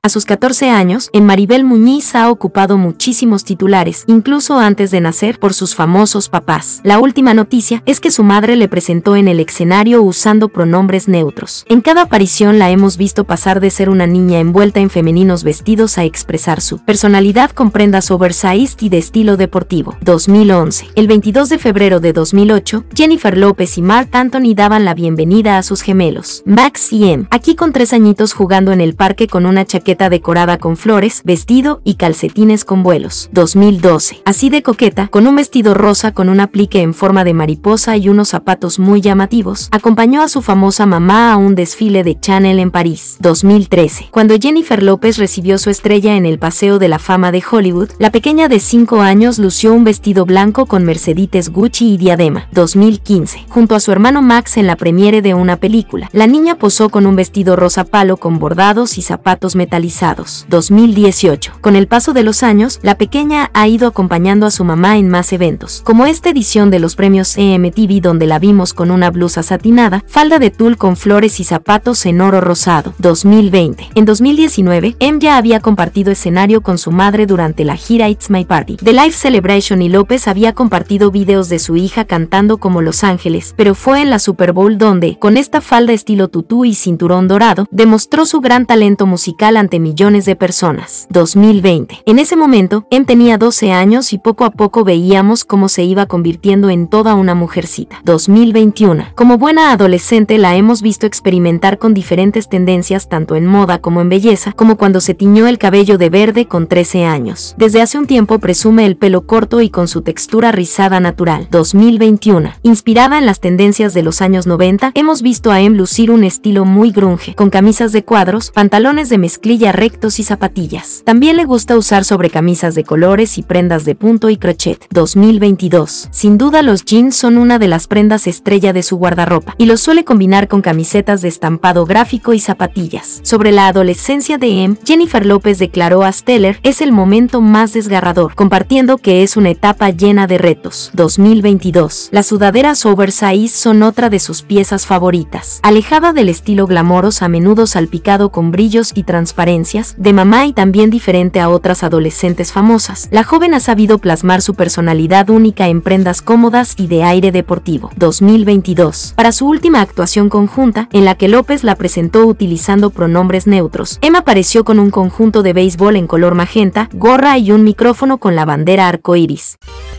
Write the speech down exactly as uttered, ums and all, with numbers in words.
A sus catorce años, en Maribel Muñiz ha ocupado muchísimos titulares, incluso antes de nacer, por sus famosos papás. La última noticia es que su madre le presentó en el escenario usando pronombres neutros. En cada aparición la hemos visto pasar de ser una niña envuelta en femeninos vestidos a expresar su personalidad con prendas oversized y de estilo deportivo. dos mil once. El veintidós de febrero de dos mil ocho, Jennifer López y Marc Anthony daban la bienvenida a sus gemelos, Max y Em, aquí con tres añitos jugando en el parque con una chaqueta decorada con flores, vestido y calcetines con vuelos. dos mil doce. Así de coqueta, con un vestido rosa con un aplique en forma de mariposa y unos zapatos muy llamativos, acompañó a su famosa mamá a un desfile de Chanel en París. dos mil trece. Cuando Jennifer López recibió su estrella en el Paseo de la Fama de Hollywood, la pequeña de cinco años lució un vestido blanco con Merceditas Gucci y diadema. dos mil quince. Junto a su hermano Max en la premiere de una película, la niña posó con un vestido rosa palo con bordados y zapatos metalizados. dos mil dieciocho. Con el paso de los años, la pequeña ha ido acompañando a su mamá en más eventos, como esta edición de los premios E M T V donde la vimos con una blusa satinada, falda de tul con flores y zapatos en oro rosado. dos mil veinte. En dos mil diecinueve, Em ya había compartido escenario con su madre durante la gira It's My Party The Life Celebration y López había compartido videos de su hija cantando como Los Ángeles, pero fue en la Super Bowl donde, con esta falda estilo tutú y cinturón dorado, demostró su gran talento musical ante millones de personas. dos mil veinte. En ese momento, Em tenía doce años y poco a poco veíamos cómo se iba convirtiendo en toda una mujercita. dos mil veintiuno. Como buena adolescente la hemos visto experimentar con diferentes tendencias tanto en moda como en belleza, como cuando se tiñó el cabello de verde con trece años. Desde hace un tiempo presume el pelo corto y con su textura rizada natural. dos mil veintiuno. Inspirada en las tendencias de los años noventa, hemos visto a Em lucir un estilo muy grunge, con camisas de cuadros, pantalones de mezclilla rectos y zapatillas. También le gusta usar sobrecamisas de colores y prendas de punto y crochet. dos mil veintidós. Sin duda los jeans son una de las prendas estrella de su guardarropa, y los suele combinar con camisetas de estampado gráfico y zapatillas. Sobre la adolescencia de Em, Jennifer López declaró a Stellar: es el momento más desgarrador, compartiendo que es una etapa llena de retos. dos mil veintidós. Las sudaderas oversize son otra de sus piezas favoritas. Alejada del estilo glamoroso a menudo salpicado con brillos y transparencias, de mamá y también diferente a otras adolescentes famosas, la joven ha sabido plasmar su personalidad única en prendas cómodas y de aire deportivo. dos mil veintidós. Para su última actuación conjunta, en la que López la presentó utilizando pronombres neutros, Em apareció con un conjunto de béisbol en color magenta, gorra y un micrófono con la bandera arcoíris.